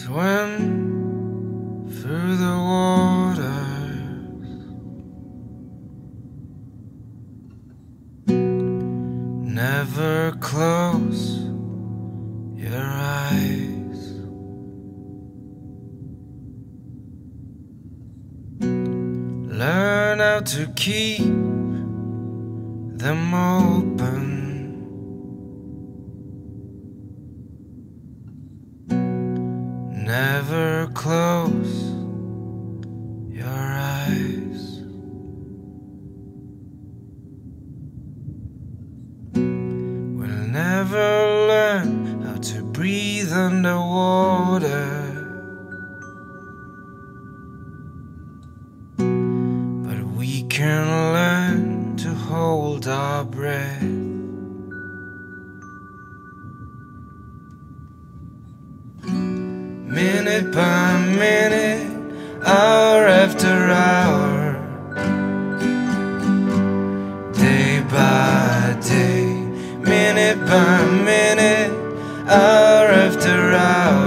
swim through the waters, never close your eyes. Learn how to keep them open, never close your eyes. We'll never learn how to breathe underwater, but we can learn to hold our breath. Minute by minute, hour after hour, day by day, minute by minute, hour after hour.